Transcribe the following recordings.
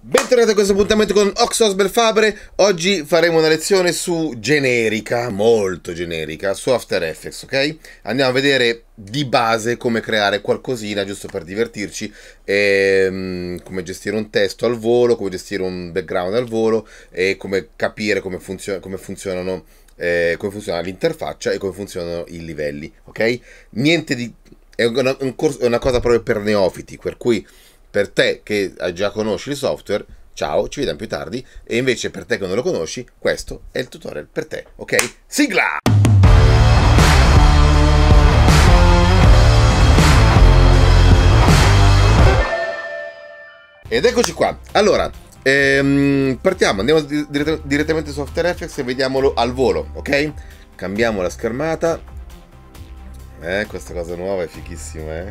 Bentornati a questo appuntamento con Oxos Belfabre. Oggi faremo una lezione su generica, molto generica, su After Effects, ok? Andiamo a vedere di base come creare qualcosina, giusto per divertirci, come gestire un testo al volo, come gestire un background al volo e come capire come funziona l'interfaccia e come funzionano i livelli, ok? Niente di... è una cosa proprio per neofiti, per cui... Per te che già conosci il software, ciao, ci vediamo più tardi. E invece per te che non lo conosci, questo è il tutorial per te, ok? Sigla! Ed eccoci qua. Allora, partiamo, andiamo direttamente su After Effects e vediamolo al volo, ok? Cambiamo la schermata. Questa cosa nuova è fighissima,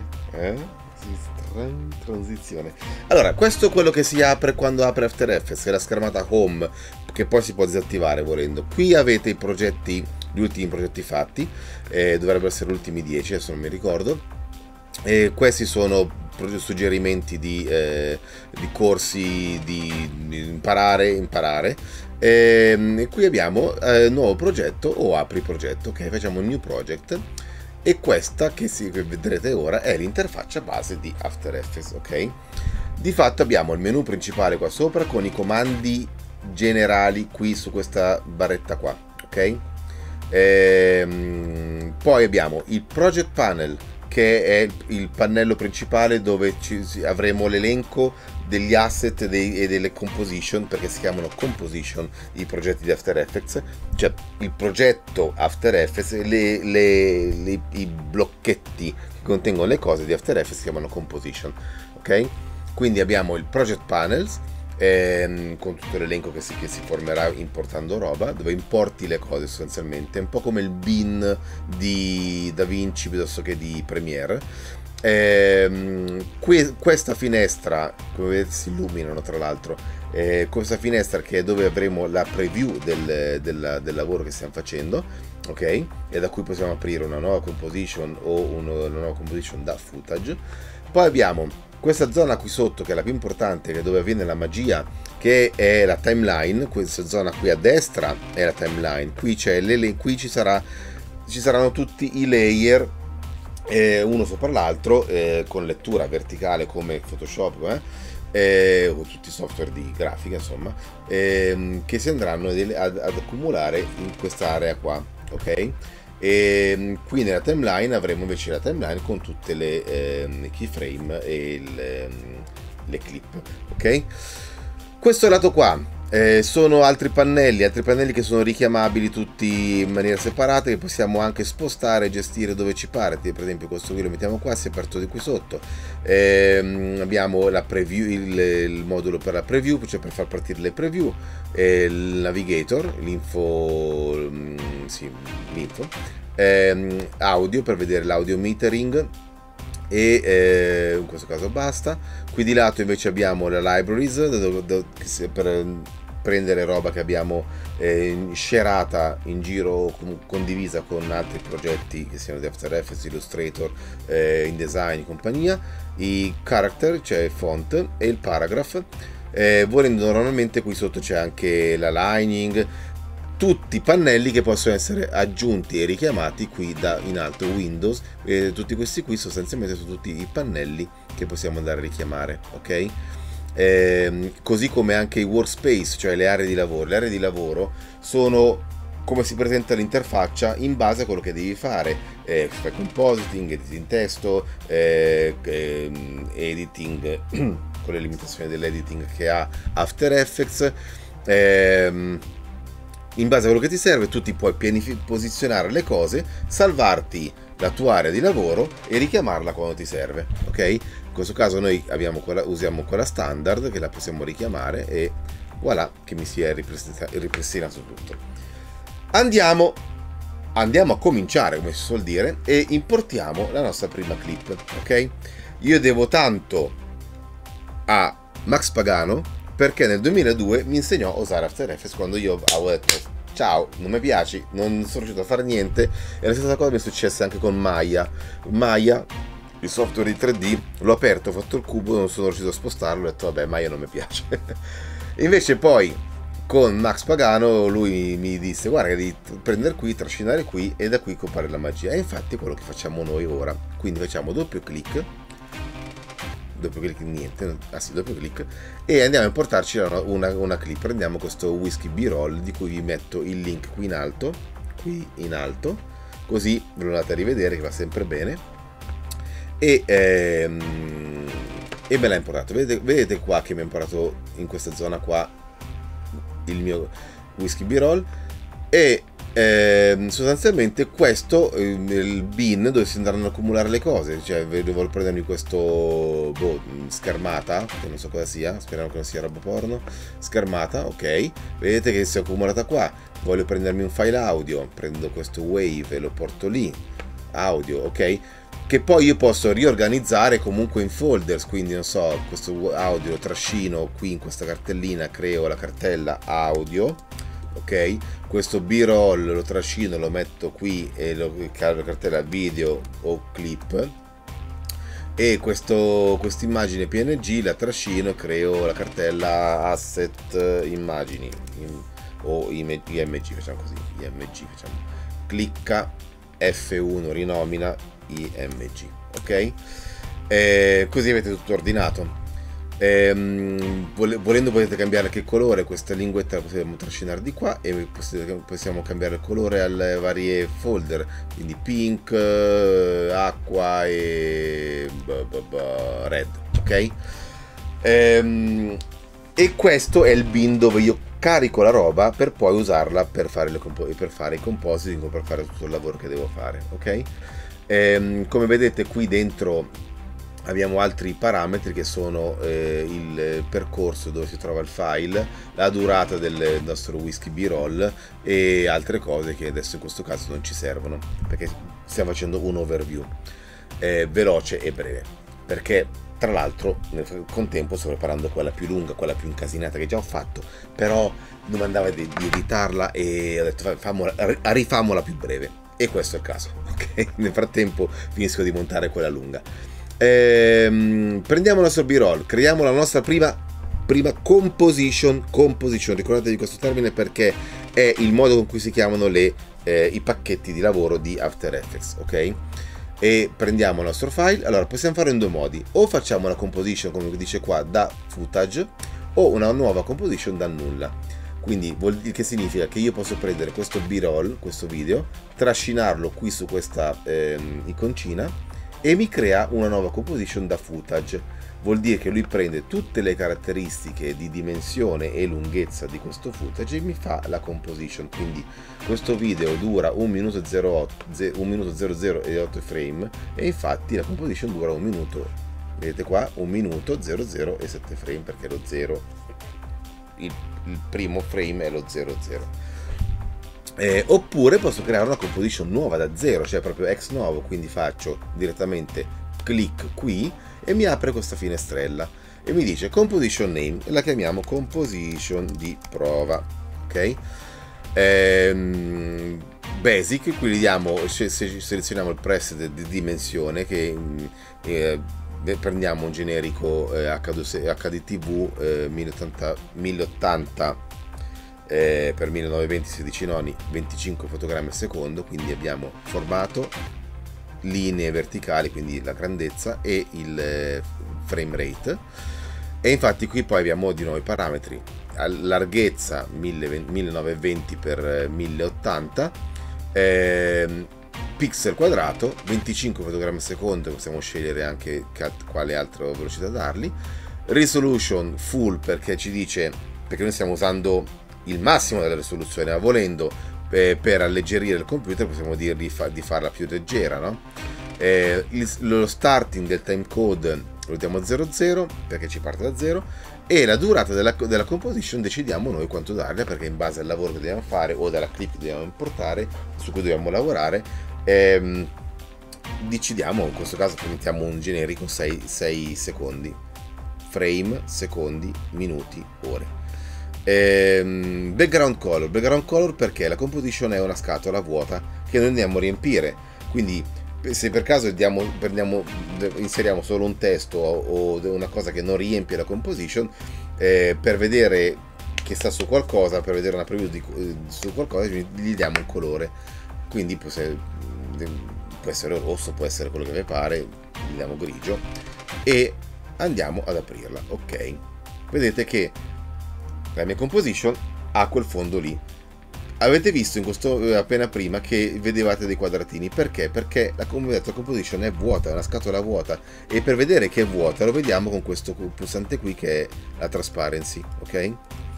transizione. Allora, questo è quello che si apre quando apre After Effects, è la schermata home che poi si può disattivare volendo. Qui avete i progetti, gli ultimi progetti fatti, dovrebbero essere gli ultimi 10, adesso non mi ricordo. Questi sono suggerimenti di corsi di imparare. E qui abbiamo nuovo progetto o apri progetto, ok? Facciamo un new project. E questa che vedrete ora è l'interfaccia base di After Effects, ok? Di fatto abbiamo il menu principale qua sopra con i comandi generali qui su questa barretta qua, ok? Poi abbiamo il Project Panel, che è il pannello principale dove avremo l'elenco degli asset e delle composition, perché si chiamano composition i progetti di After Effects, cioè il progetto After Effects, i blocchetti che contengono le cose di After Effects si chiamano composition, ok? Quindi abbiamo il Project Panels, con tutto l'elenco che si formerà importando roba, dove importi le cose sostanzialmente, un po' come il bin di DaVinci piuttosto che di Premiere. Questa finestra, come vedete, si illuminano tra l'altro, questa finestra che è dove avremo la preview del lavoro che stiamo facendo, ok? E da cui possiamo aprire una nuova composition o una nuova composition da footage. Poi abbiamo questa zona qui sotto, che è la più importante, che è dove avviene la magia, che è la timeline. Questa zona qui a destra è la timeline, qui ci saranno tutti i layer, uno sopra l'altro, con lettura verticale come Photoshop, o tutti i software di grafica, insomma, che si andranno ad accumulare in quest'area qua, ok? E qui nella timeline avremo invece la timeline con tutte le keyframe e le clip, ok? Questo lato qua sono altri pannelli che sono richiamabili tutti in maniera separata, che possiamo anche spostare e gestire dove ci pare. Per esempio questo qui lo mettiamo qua, si è aperto di qui sotto. Abbiamo la preview, il modulo per la preview, cioè per far partire le preview, il navigator, l'info, audio per vedere l'audio metering, e in questo caso basta. Qui di lato invece abbiamo la libraries, per prendere roba che abbiamo shareata in giro, condivisa con altri progetti che siano di After Effects, Illustrator, InDesign, compagnia, i character, cioè font, e il paragraph. Volendo, normalmente qui sotto c'è anche la lining, tutti i pannelli che possono essere aggiunti e richiamati qui in alto, Windows. Tutti questi qui sostanzialmente sono tutti i pannelli che possiamo andare a richiamare, ok? Così come anche i workspace, cioè le aree di lavoro. Le aree di lavoro sono come si presenta l'interfaccia in base a quello che devi fare. Fai compositing, editing testo, editing con le limitazioni dell'editing che ha After Effects. In base a quello che ti serve tu ti puoi posizionare le cose, salvarti la tua area di lavoro e richiamarla quando ti serve, ok? In questo caso noi usiamo quella standard, che la possiamo richiamare, e voilà che mi si è ripristinato tutto. Andiamo a cominciare, come si suol dire, e importiamo la nostra prima clip, ok? Io devo tanto a Max Pagano, perché nel 2002 mi insegnò a usare After Effects quando io avevo detto ciao, non mi piaci, non sono riuscito a fare niente. E la stessa cosa mi è successa anche con Maya. Maya il software di 3D, l'ho aperto, ho fatto il cubo, non sono riuscito a spostarlo, ho detto vabbè, ma io non mi piace. Invece poi con Max Pagano lui mi disse guarda che devi prendere qui, trascinare qui e da qui compare la magia. E infatti è quello che facciamo noi ora. Quindi facciamo doppio clic niente, ah sì, doppio clic, e andiamo a importarci una clip. Prendiamo questo Whiskey B-Roll di cui vi metto il link qui in alto, così ve lo andate a rivedere che va sempre bene. E me l'ha importato, vedete qua che mi ha importato in questa zona qua il mio Whiskey B-Roll. E sostanzialmente questo il bin dove si andranno ad accumulare le cose, cioè devo prendermi questo schermata, che non so cosa sia, speriamo che non sia roba porno, schermata, ok, vedete che si è accumulata qua. Voglio prendermi un file audio, prendo questo wave e lo porto lì, audio, ok, che poi io posso riorganizzare comunque in folders, quindi non so, questo audio lo trascino qui in questa cartellina, creo la cartella audio, ok, questo B-roll lo trascino, lo metto qui e lo caro la cartella video o clip, e questa immagine PNG la trascino e creo la cartella asset immagini o IMG, facciamo così, IMG, facciamo, clicca F1, rinomina IMG, ok, così avete tutto ordinato. Volendo potete cambiare che colore questa linguetta, la possiamo trascinare di qua e possiamo cambiare il colore alle varie folder, quindi pink, acqua e red, ok. E questo è il bin dove io carico la roba per poi usarla per fare i compositing, per fare tutto il lavoro che devo fare, ok. Come vedete qui dentro abbiamo altri parametri che sono il percorso dove si trova il file, la durata del nostro Whiskey B-Roll e altre cose che adesso in questo caso non ci servono perché stiamo facendo un overview veloce e breve, perché tra l'altro nel contempo sto preparando quella più lunga, quella più incasinata che già ho fatto, però non mi andava di editarla e ho detto rifamola più breve, e questo è il caso, ok. Nel frattempo finisco di montare quella lunga. Prendiamo il nostro B-roll, creiamo la nostra prima composition, ricordatevi questo termine perché è il modo con cui si chiamano i pacchetti di lavoro di After Effects, ok. E prendiamo il nostro file. Allora possiamo fare in due modi: o facciamo una composition come dice qua da footage, o una nuova composition da nulla. Quindi vuol dire che significa che io posso prendere questo B-roll, questo video, trascinarlo qui su questa iconcina e mi crea una nuova composition da footage. Vuol dire che lui prende tutte le caratteristiche di dimensione e lunghezza di questo footage e mi fa la composition. Quindi questo video dura 1 minuto 00 frame e infatti la composition dura 1 minuto, vedete qua, 1 minuto 00 e 7 frame, perché lo 0, il primo frame è lo 00. Oppure posso creare una composition nuova da zero, cioè proprio ex novo, quindi faccio direttamente clic qui e mi apre questa finestrella e mi dice composition name e la chiamiamo composition di prova, ok. Basic, qui gli diamo, selezioniamo il preset di dimensione che prendiamo un generico HDTV 1080 per 1920 16 noni 25 fotogrammi al secondo, quindi abbiamo formato, linee verticali, quindi la grandezza e il frame rate. E infatti qui poi abbiamo di nuovo i parametri: larghezza 1920 x 1080, pixel quadrato, 25 fotogrammi al secondo, possiamo scegliere anche quale altra velocità dargli, resolution full perché ci dice, perché noi stiamo usando il massimo della risoluzione, ma volendo per alleggerire il computer possiamo dirgli di farla più leggera, no? Lo starting del timecode lo diamo a 00 perché ci parte da 0, e la durata della composition decidiamo noi quanto darle, perché in base al lavoro che dobbiamo fare o dalla clip che dobbiamo importare, su cui dobbiamo lavorare, decidiamo, in questo caso mettiamo un generico 6 secondi, frame, secondi, minuti, ore. Background color perché la composition è una scatola vuota che noi andiamo a riempire, quindi se per caso inseriamo solo un testo o una cosa che non riempie la composition, per vedere che sta su qualcosa, per vedere una preview su qualcosa, gli diamo un colore. Quindi può essere rosso, può essere quello che vi pare, gli diamo grigio e andiamo ad aprirla. Ok, vedete che la mia composition ha quel fondo lì. Avete visto in questo appena prima che vedevate dei quadratini, perché? Perché la composition è vuota, è una scatola vuota, e per vedere che è vuota lo vediamo con questo pulsante qui che è la transparency, ok?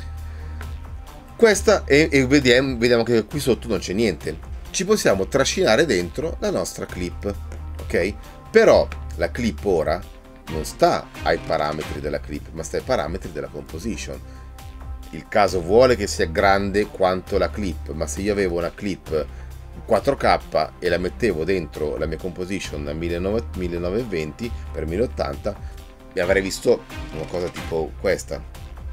Questa e vediamo che qui sotto non c'è niente. Ci possiamo trascinare dentro la nostra clip, ok? Però la clip ora non sta ai parametri della clip, ma sta ai parametri della composition. Il caso vuole che sia grande quanto la clip, ma se io avevo una clip 4K e la mettevo dentro la mia composition a 1920 x 1080, mi avrei visto una cosa tipo questa,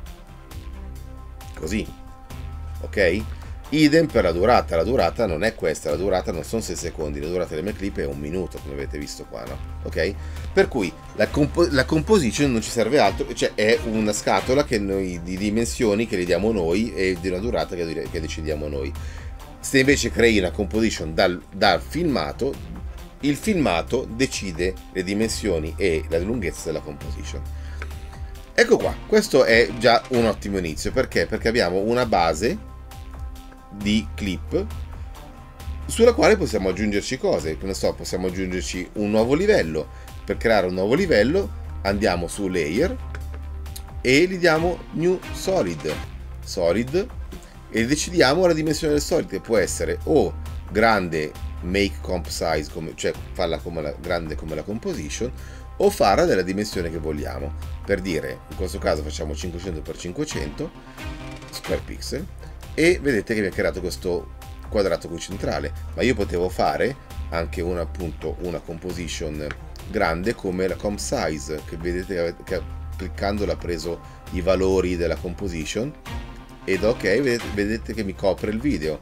così, ok? Idem per la durata non è questa, la durata non sono 6 secondi, la durata delle mie clip è 1 minuto, come avete visto qua, no? Ok? Per cui la composition non ci serve altro, cioè è una scatola che noi, di dimensioni che le diamo noi e di una durata che decidiamo noi. Se invece crei una composition dal filmato, il filmato decide le dimensioni e la lunghezza della composition. Ecco qua, questo è già un ottimo inizio, perché? Perché abbiamo una base di clip sulla quale possiamo aggiungerci cose, ne so, possiamo aggiungerci un nuovo livello. Per creare un nuovo livello andiamo su layer e gli diamo new solid e decidiamo la dimensione del solid, che può essere o grande make comp size, cioè farla grande come la composition, o farla della dimensione che vogliamo. Per dire, in questo caso facciamo 500x500 square pixel e vedete che mi ha creato questo quadrato qui centrale, ma io potevo fare anche una composition grande come la comp size, che vedete che cliccando l'ha preso i valori della composition ed ok, vedete che mi copre il video.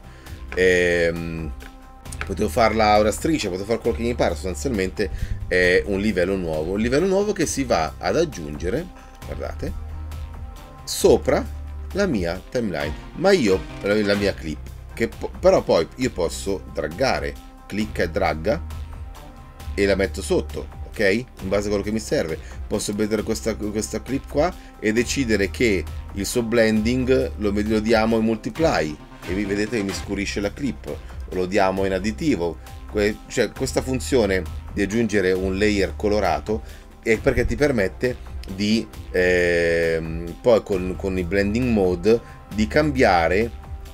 Potevo farla una striscia, potevo fare quello che mi pare, sostanzialmente è un livello nuovo che si va ad aggiungere, guardate, sopra la mia timeline, ma io la mia clip, che però poi io posso draggare, clicca e dragga e la metto sotto, ok? In base a quello che mi serve. Posso vedere questa clip qua e decidere che il suo blending lo diamo in multiply e vedete che mi scurisce la clip, o lo diamo in additivo. Cioè questa funzione di aggiungere un layer colorato è perché ti permette di poi con il blending mode di cambiare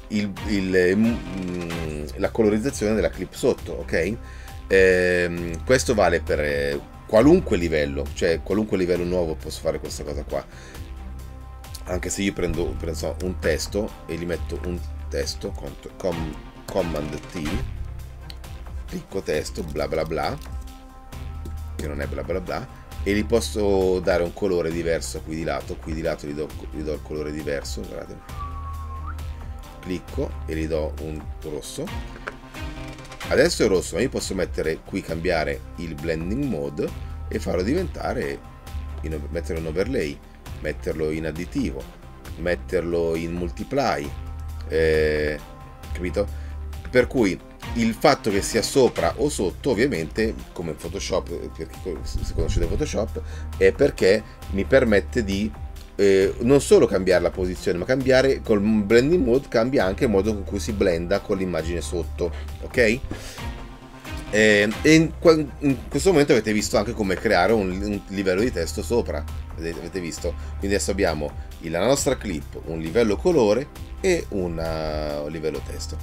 la colorizzazione della clip sotto, ok? Questo vale per qualunque livello, cioè qualunque livello nuovo posso fare questa cosa qua. Anche se io prendo un testo e gli metto un testo, command T, clicco testo, bla bla bla, che non è bla bla bla, e gli posso dare un colore diverso qui di lato gli do il colore diverso, guardate, clicco e gli do un rosso. Adesso è rosso, ma io posso mettere qui, cambiare il blending mode e farlo diventare, metterlo in overlay, metterlo in additivo, metterlo in multiply, capito? Per cui il fatto che sia sopra o sotto, ovviamente, come in Photoshop, se conoscete Photoshop, è perché mi permette di non solo cambiare la posizione, ma cambiare col blending mode, cambia anche il modo con cui si blenda con l'immagine sotto, ok? E in questo momento avete visto anche come creare un livello di testo sopra, avete visto? Quindi adesso abbiamo la nostra clip, un livello colore e un livello testo.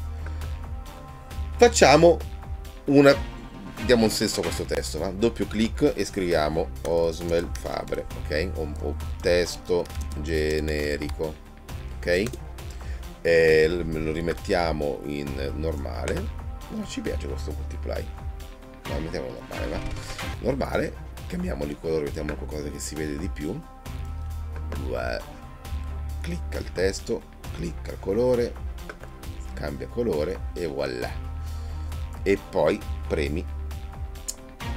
Diamo un senso a questo testo, va? Doppio clic e scriviamo Osmel Fabre, ok? O testo generico, ok? Lo rimettiamo in normale. Non ci piace questo multiply, no, mettiamo normale, va? Normale, cambiamolo il colore, mettiamo qualcosa che si vede di più. Clicca il testo, clicca il colore, cambia colore e voilà. E poi premi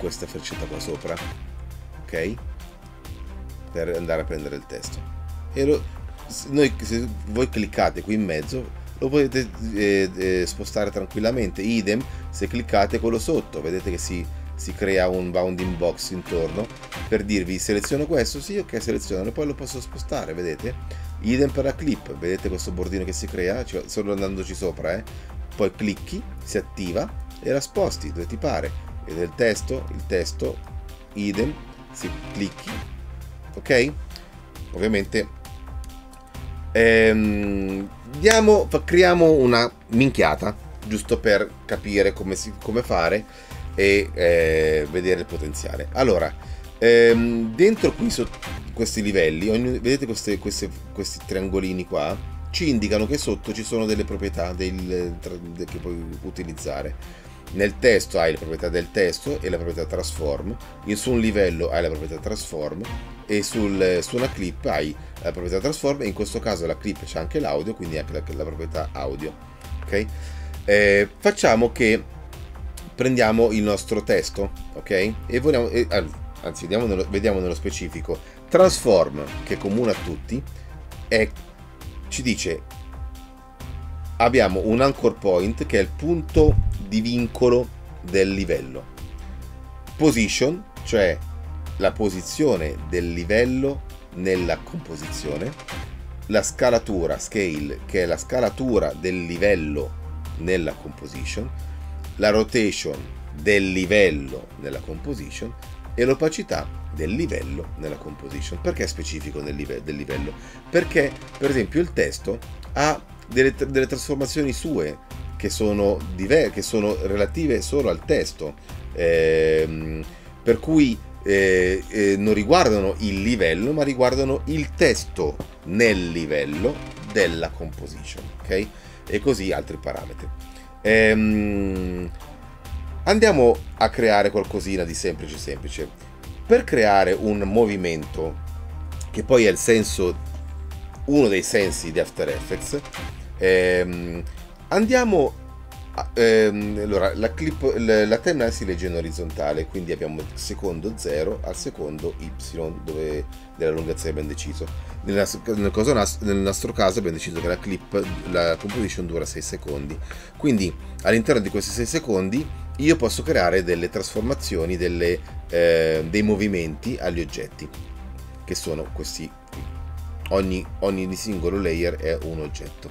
questa freccetta qua sopra, ok? Per andare a prendere il testo. E se voi cliccate qui in mezzo lo potete spostare tranquillamente. Idem se cliccate quello sotto, vedete che si crea un bounding box intorno per dirvi seleziono questo, sì, ok, seleziono, e poi lo posso spostare, vedete? Idem per la clip, vedete questo bordino che si crea, cioè, solo andandoci sopra, poi clicchi, si attiva e la sposti dove ti pare. Vedete il testo, idem, si clicchi, ok? Ovviamente creiamo una minchiata giusto per capire come fare e vedere il potenziale. Allora, dentro qui questi livelli, vedete questi triangolini qua ci indicano che sotto ci sono delle proprietà che puoi utilizzare. Nel testo hai la proprietà del testo e la proprietà transform, su un livello hai la proprietà transform e su una clip hai la proprietà transform, e in questo caso la clip c'è anche l'audio, quindi anche la proprietà audio, ok? Facciamo che prendiamo il nostro testo, ok? E vogliamo, anzi vediamo nello specifico. Transform, che è comune a tutti, ci dice abbiamo un anchor point che è il punto di vincolo del livello. Position, cioè la posizione del livello nella composizione. La scalatura, scale, che è la scalatura del livello nella composition. La rotation del livello nella composition e l'opacità del livello nella composition. Perché è specifico del livello? Perché per esempio il testo ha delle trasformazioni sue che sono relative solo al testo, per cui non riguardano il livello ma riguardano il testo nel livello della composition, ok? E così altri parametri. Andiamo a creare qualcosina di semplice. Per creare un movimento, che poi è uno dei sensi di After Effects, andiamo allora la timeline si legge in orizzontale, quindi abbiamo il secondo 0 al secondo y della lunghezza che abbiamo deciso. Nel nostro caso abbiamo deciso che la composition dura 6 secondi, quindi all'interno di questi 6 secondi io posso creare delle trasformazioni, dei movimenti agli oggetti, che sono questi qui. Ogni singolo layer è un oggetto.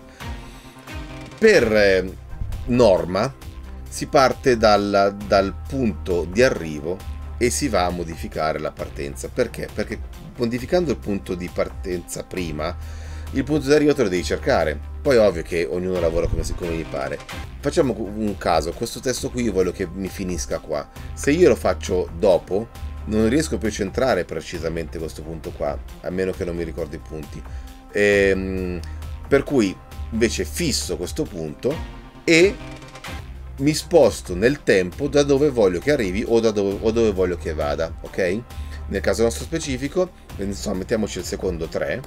Per norma si parte dal punto di arrivo e si va a modificare la partenza. Perché? Perché modificando il punto di partenza prima, il punto di arrivo te lo devi cercare. Poi è ovvio che ognuno lavora come gli pare. Facciamo un caso, questo testo qui io voglio che mi finisca qua. Se io lo faccio dopo, non riesco più a centrare precisamente questo punto qua, a meno che non mi ricordi i punti. Per cui invece fisso questo punto e mi sposto nel tempo da dove voglio che arrivi o dove voglio che vada, ok? Nel caso nostro specifico, insomma, mettiamoci il secondo 3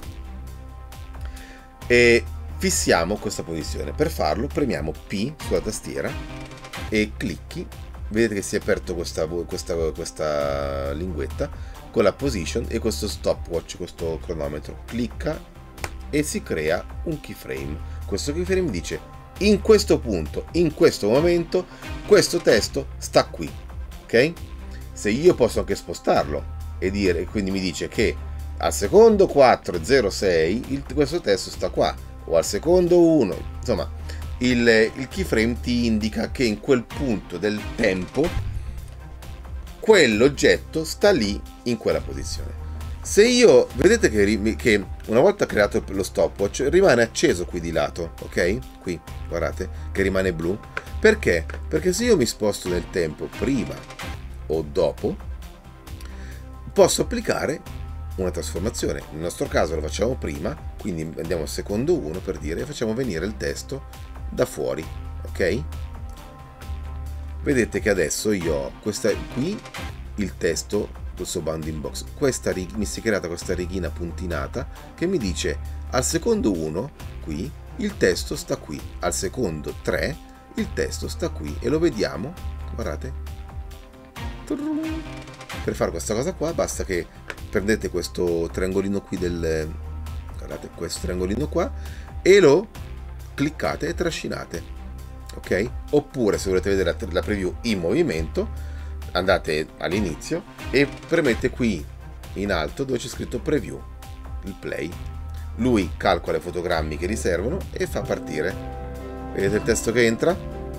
e fissiamo questa posizione. Per farlo premiamo P sulla tastiera e clicchi. Vedete che si è aperto questa linguetta con la position e questo stopwatch, questo cronometro. Clicca e si crea un keyframe. Questo keyframe dice: in questo punto, in questo momento, questo testo sta qui, ok? Se io posso anche spostarlo e dire, quindi mi dice che al secondo 406 questo testo sta qua, o al secondo 1, insomma, il keyframe ti indica che in quel punto del tempo quell'oggetto sta lì in quella posizione. Se io, vedete che una volta creato lo stopwatch rimane acceso qui di lato, ok? Qui, guardate, che rimane blu. Perché? Perché se io mi sposto nel tempo prima o dopo, posso applicare una trasformazione. Nel nostro caso lo facciamo prima, quindi andiamo al secondo 1 per dire, e facciamo venire il testo da fuori, ok? Vedete che adesso io ho qui il testo, questo bounding box, mi si è creata questa righina puntinata che mi dice al secondo 1 qui il testo sta qui, al secondo 3 il testo sta qui, e lo vediamo, guardate, Per fare questa cosa qua basta che prendete questo triangolino qui guardate, questo triangolino qua, e lo cliccate e trascinate, ok? Oppure se volete vedere la preview in movimento, andate all'inizio e premete qui in alto dove c'è scritto preview, il play. Lui calcola i fotogrammi che gli servono e fa partire. Vedete il testo che entra?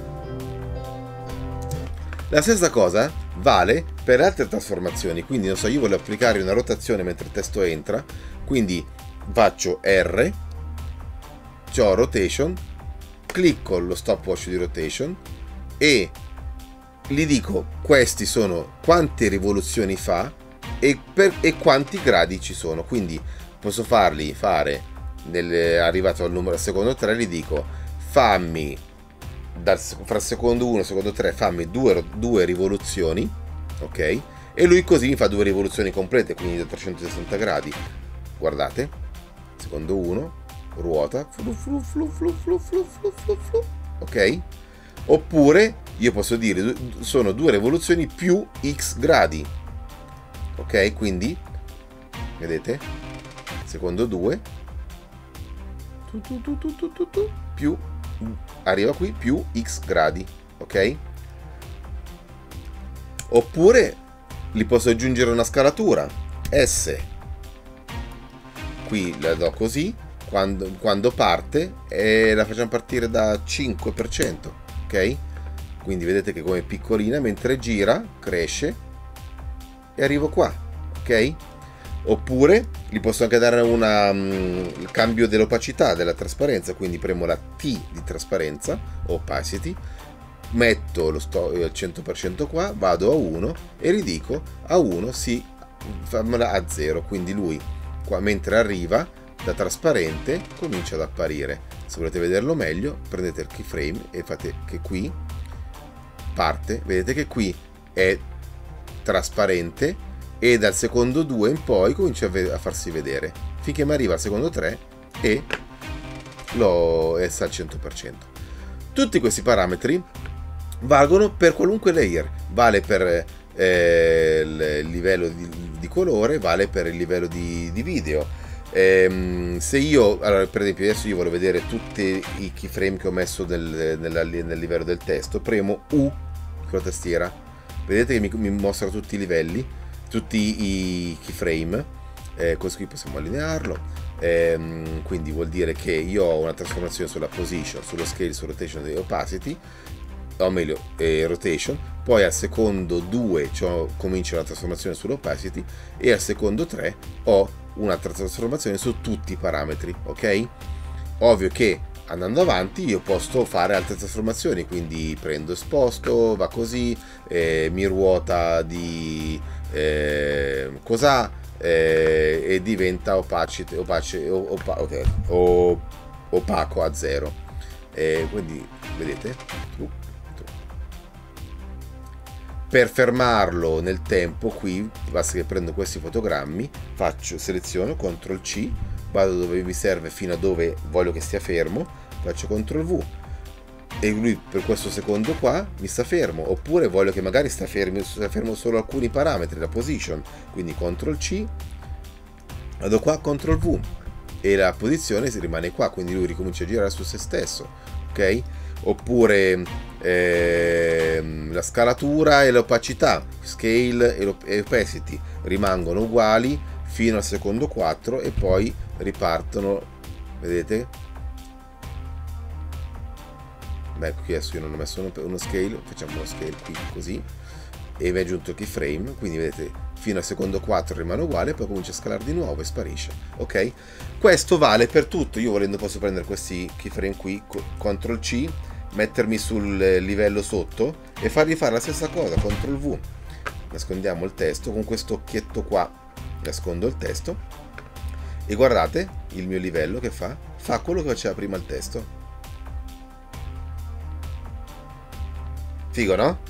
La stessa cosa vale per altre trasformazioni, quindi non so, io voglio applicare una rotazione mentre il testo entra, quindi faccio R, c'ho rotation, clicco lo stopwatch di rotation e gli dico questi sono quante rivoluzioni fa e quanti gradi ci sono, quindi posso farli fare, arrivato al numero secondo 3 gli dico fammi fra secondo 1 e secondo 3 fammi due rivoluzioni, ok? E lui così mi fa due rivoluzioni complete, quindi da 360 gradi. Guardate, secondo 1 ruota, ok? Oppure io posso dire sono due rivoluzioni più x gradi, ok? Quindi vedete, secondo 2 più arriva qui più x gradi, ok? Oppure gli posso aggiungere una scalatura S, qui la do così, quando parte e la facciamo partire da 5%, ok? Quindi vedete che come piccolina, mentre gira cresce e arrivo qua, ok? Oppure gli posso anche dare il cambio dell'opacità, della trasparenza, quindi premo la T di trasparenza, opacity, metto il 100% qua, vado a 1 e gli dico a 1 sì, fammela a 0, quindi lui qua mentre arriva da trasparente comincia ad apparire. Se volete vederlo meglio prendete il keyframe e fate che qui parte, vedete che qui è trasparente e dal secondo 2 in poi comincia a farsi vedere finché mi arriva al secondo 3 e sta al 100%. Tutti questi parametri valgono per qualunque layer, vale per il livello di colore, vale per il livello di video. Se io, allora per esempio adesso io voglio vedere tutti i keyframe che ho messo nel livello del testo, premo U con la tastiera, vedete che mi mostra tutti i livelli, tutti i keyframe, così qui possiamo allinearlo, quindi vuol dire che io ho una trasformazione sulla position, sullo scale, su rotation e opacity, o meglio rotation, poi al secondo 2 comincia una trasformazione sull'opacity e al secondo 3 ho un'altra trasformazione su tutti i parametri, ok? Ovvio che andando avanti io posso fare altre trasformazioni, quindi prendo e sposto, va così, mi ruota di cos'ha e diventa opaco a 0, quindi vedete. Per fermarlo nel tempo qui basta che prendo questi fotogrammi, seleziono CTRL C, vado dove mi serve fino a dove voglio che stia fermo, faccio CTRL V e lui per questo secondo qua mi sta fermo, oppure voglio che magari sta fermo solo alcuni parametri, la position, quindi CTRL C, vado qua, CTRL V e la posizione si rimane qua, quindi lui ricomincia a girare su se stesso, ok? Oppure la scalatura e l'opacità, scale e opacity rimangono uguali fino al secondo 4 e poi ripartono, vedete? Beh, qui adesso io non ho messo uno scale, facciamo uno scale qui così e mi è aggiunto il keyframe, quindi vedete fino al secondo 4 rimane uguale, poi comincia a scalare di nuovo e sparisce, ok? Questo vale per tutto. Io volendo posso prendere questi keyframe qui, CTRL C, mettermi sul livello sotto e fargli fare la stessa cosa, CTRL V, nascondiamo il testo, con questo occhietto qua nascondo il testo e guardate il mio livello che fa quello che faceva prima il testo. Figo, no?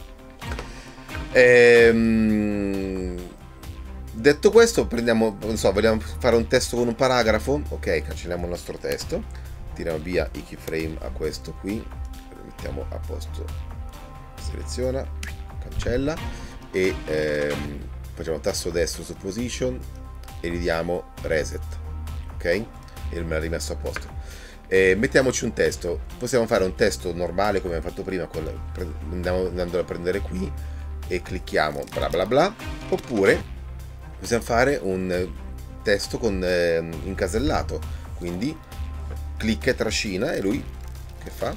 Detto questo, prendiamo, non so, vogliamo fare un testo con un paragrafo, ok, cancelliamo il nostro testo, tiriamo via i keyframe a questo qui, mettiamo a posto, seleziona, cancella e facciamo tasto destro su position e gli diamo reset, ok? E me l'ha rimesso a posto. Mettiamoci un testo, possiamo fare un testo normale come abbiamo fatto prima, andando a prendere qui e clicchiamo bla bla bla, oppure possiamo fare un testo con incasellato, quindi clicca e trascina e lui che fa?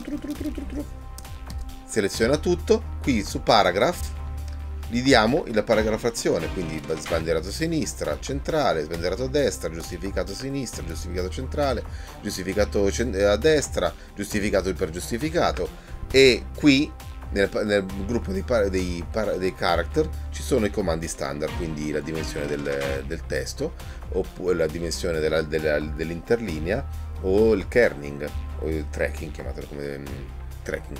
Seleziona tutto, qui su paragraph gli diamo la paragrafazione, quindi sbandierato a sinistra, centrale, sbandierato a destra, giustificato a sinistra, giustificato centrale, giustificato a destra, giustificato il per giustificato, e qui nel gruppo dei character ci sono i comandi standard, quindi la dimensione del testo, oppure la dimensione dell'interlinea, o il kerning, o il tracking, chiamatelo come tracking,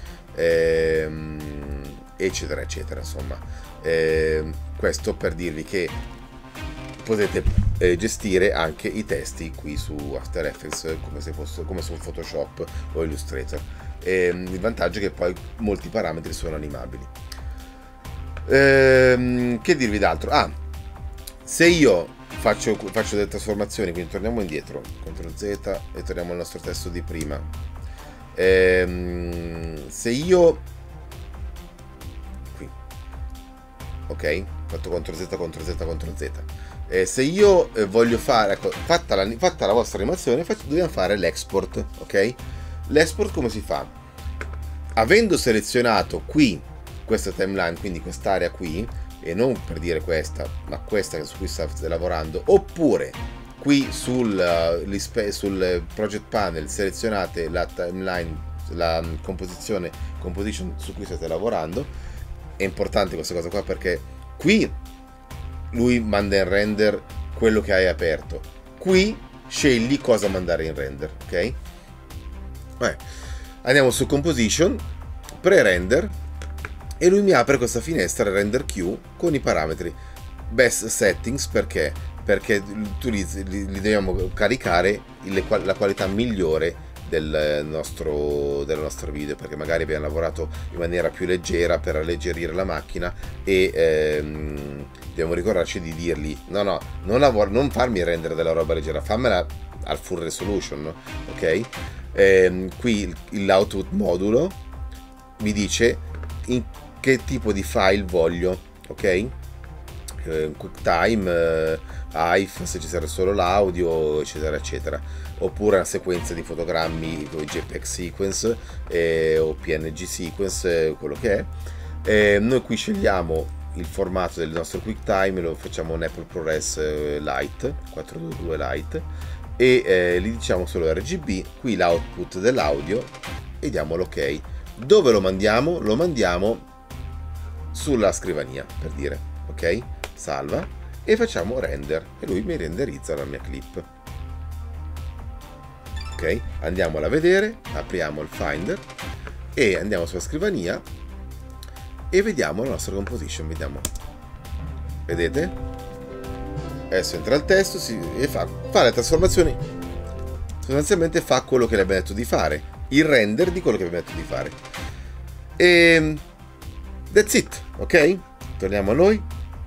eccetera eccetera. Insomma, questo per dirvi che potete gestire anche i testi qui su After Effects come su Photoshop o Illustrator. Il vantaggio è che poi molti parametri sono animabili. Che dirvi d'altro? Se io faccio delle trasformazioni, quindi torniamo indietro, CTRL Z e torniamo al nostro testo di prima. Se io qui, ok, fatto CTRL Z, CTRL Z, CTRL Z, se io voglio fare, ecco, fatta la vostra animazione, dobbiamo fare l'export, ok? L'export come si fa? Avendo selezionato qui questa timeline, quindi quest'area qui, e non per dire questa, ma questa su cui state lavorando, oppure qui sul project panel selezionate la timeline, la composition su cui state lavorando. È importante questa cosa qua perché qui lui manda in render quello che hai aperto, qui scegli cosa mandare in render, ok? Andiamo su composition, pre-render, e lui mi apre questa finestra render queue con i parametri best settings. Perché tu li dobbiamo caricare la qualità migliore del nostro video, perché magari abbiamo lavorato in maniera più leggera per alleggerire la macchina, e dobbiamo ricordarci di dirgli non farmi rendere della roba leggera, fammela al full resolution, ok? Qui l'output modulo mi dice in che tipo di file voglio, ok? QuickTime, AIF se ci serve solo l'audio, eccetera eccetera, oppure una sequenza di fotogrammi con JPEG sequence o PNG sequence, quello che è. Noi qui scegliamo il formato del nostro QuickTime, lo facciamo un Apple ProRes Lite 422 Lite, e gli diciamo solo RGB, qui l'output dell'audio, e diamo l'ok. Dove lo mandiamo? Lo mandiamo sulla scrivania, per dire, ok? Salva e facciamo render, e lui mi renderizza la mia clip. Ok, andiamola a vedere, apriamo il Finder e andiamo sulla scrivania e vediamo la nostra composition. Vediamo, vedete? Adesso entra il testo e fa le trasformazioni, sostanzialmente fa quello che le abbiamo detto di fare, il render di quello che abbiamo detto di fare, e that's it, ok? Torniamo a noi.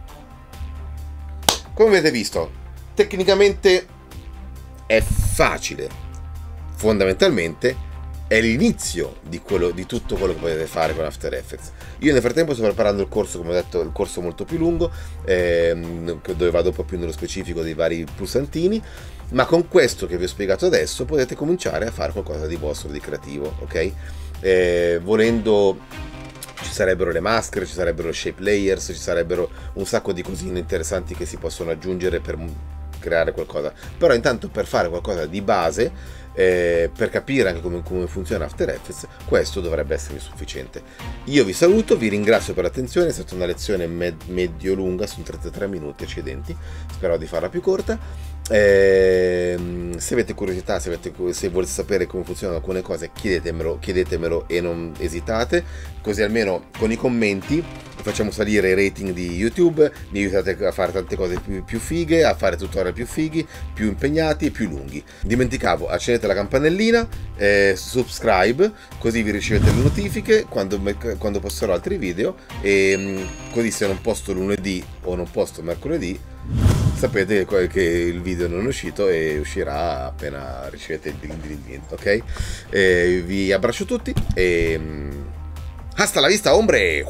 Come avete visto, tecnicamente è facile, fondamentalmente è l'inizio di tutto quello che potete fare con After Effects. Io nel frattempo sto preparando il corso, come ho detto, il corso molto più lungo, dove vado un po' più nello specifico dei vari pulsantini, ma con questo che vi ho spiegato adesso potete cominciare a fare qualcosa di vostro, di creativo, ok? Volendo ci sarebbero le maschere, ci sarebbero shape layers, ci sarebbero un sacco di cosine interessanti che si possono aggiungere per creare qualcosa. Però intanto, per fare qualcosa di base, per capire anche come funziona After Effects, questo dovrebbe essere sufficiente. Io vi saluto, vi ringrazio per l'attenzione, è stata una lezione medio lunga, sono 33 minuti, accidenti, spero di farla più corta, Se avete curiosità, se volete sapere come funzionano alcune cose, chiedetemelo e non esitate, così almeno con i commenti facciamo salire i rating di YouTube, mi aiutate a fare tante cose più fighe, a fare tutorial più fighi, più impegnati e più lunghi. Dimenticavo, accendete la campanellina, subscribe, così vi ricevete le notifiche quando posterò altri video, e così se non posto lunedì o non posto mercoledì, sapete che il video non è uscito e uscirà appena ricevete il link, ok? Vi abbraccio tutti e hasta la vista, ombre!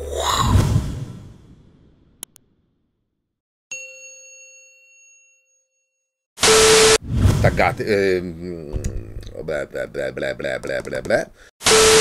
Taggate, bla bla bla bla bla bla bla.